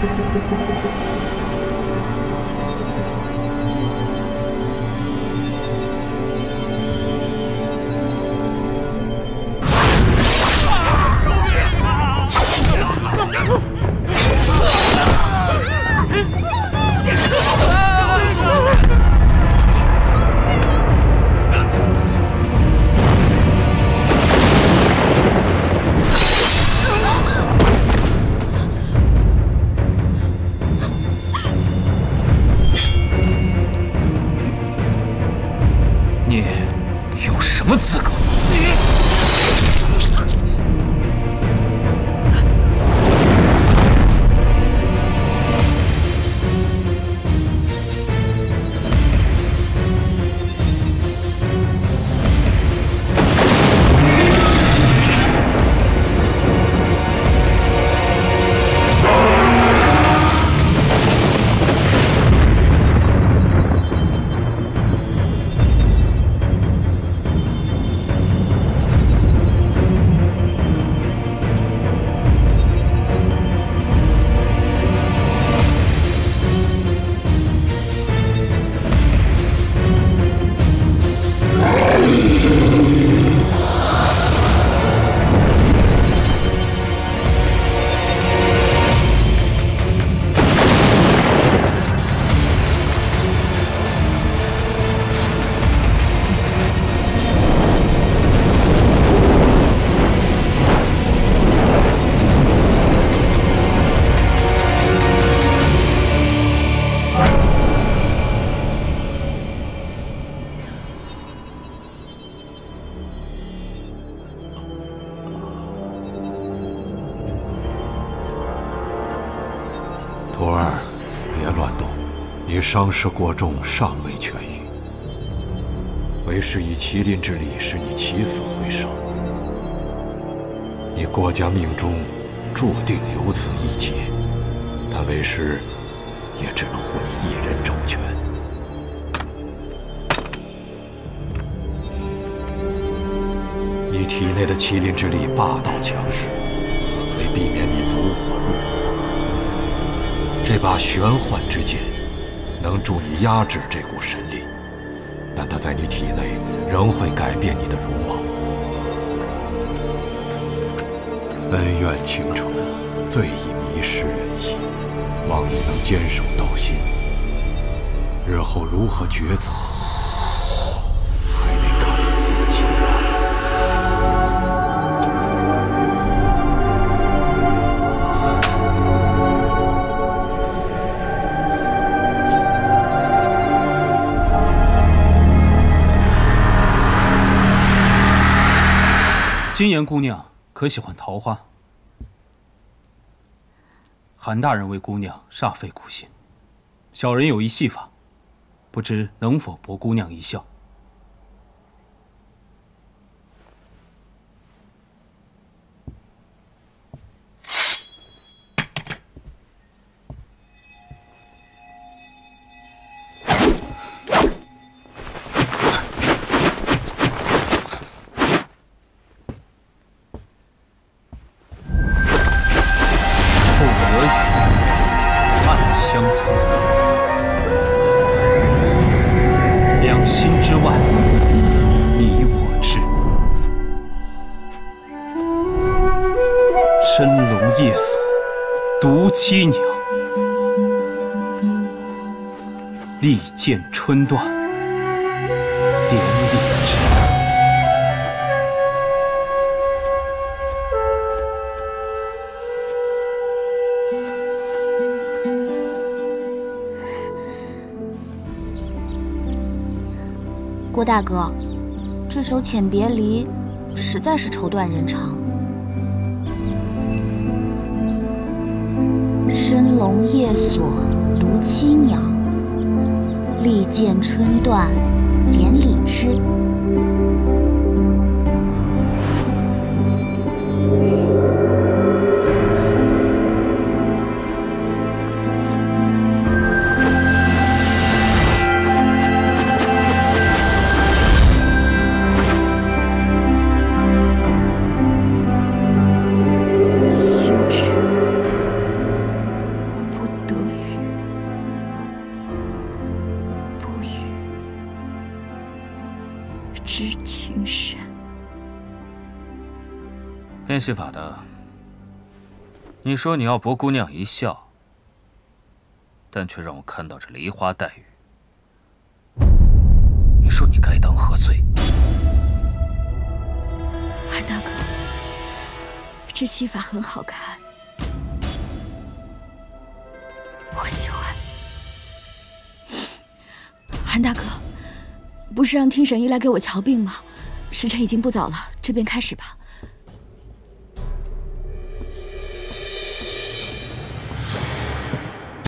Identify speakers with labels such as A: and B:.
A: 什么资格？
B: 徒儿，别乱动，你伤势过重，尚未痊愈。为师以麒麟之力使你起死回生，你国家命中注定有此一劫，但为师也只能护你一人周全。你体内的麒麟之力霸道强势，为避免你走火入魔，这把玄幻之剑能助你压制这股神力，但它在你体内仍会改变你的容貌。恩怨情仇，最易迷失人心，望你能坚守到心。日后如何抉择，还得看你自己啊。
C: 金颜姑娘可喜欢桃花？韩大人为姑娘煞费苦心，小人有一戏法，不知能否博姑娘一笑？深笼夜锁，毒妻娘，利剑春断，连理枝。
D: 郭大哥，这首《浅别离》实在是绸断人肠。深笼夜锁，毒妻娘，利剑春断，连理枝。
C: 练戏法的，你说你要博姑娘一笑，但却让我看到这梨花带雨，你说你该当何罪？
A: 韩大哥，这戏法很好看，我喜欢。韩大哥，不是让听神医来给我瞧病吗？时辰已经不早了，这便开始吧。